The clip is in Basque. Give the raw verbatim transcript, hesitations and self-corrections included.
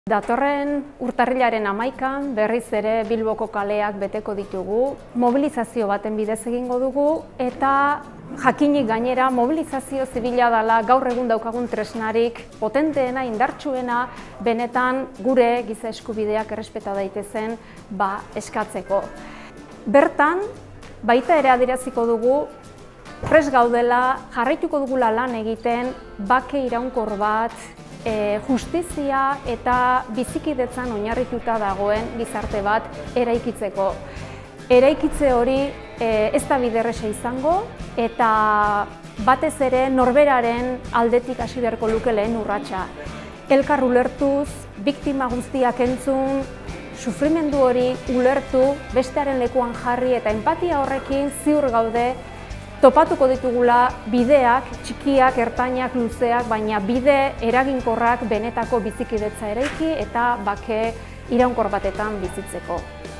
Datorren urtarrilaren hamaikan berriz ere Bilboko kaleak beteko ditugu, mobilizazio baten bidez egingo dugu eta jakinik gainera mobilizazio zibila dela gaur egun daukagun tresnarik potenteena, indartsuena, benetan gure giza eskubideak errespeta daitezen ba, eskatzeko. Bertan, baita ere adieraziko dugu, prest gaudela, jarraituko dugula lan egiten, bake iraunkor bat, E, justizia eta bizikidetzan oinarrituta dagoen gizarte bat eraikitzeko. Eraikitze hori e, ez da biderresa izango eta batez ere norberaren aldetik hasi beharko luke lehen urratsa. Elkar ulertuz, biktima guztiak entzun, sufrimendu hori ulertu, bestearen lekuan jarri eta enpatia horrekin ziur gaude topatuko ditugula bideak, txikiak, ertainak, luzeak, baina bide eraginkorrak benetako bizikidetza eraiki eta bake iraunkor batetan bizitzeko.